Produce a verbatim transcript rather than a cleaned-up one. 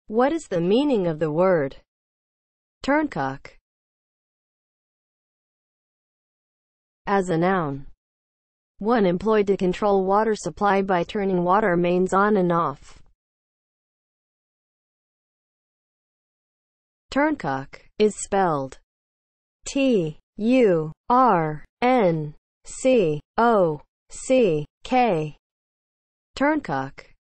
What is the meaning of the word turncock? As a noun, one employed to control water supply by turning water mains on and off. Turncock is spelled T U R N C O C K. Turncock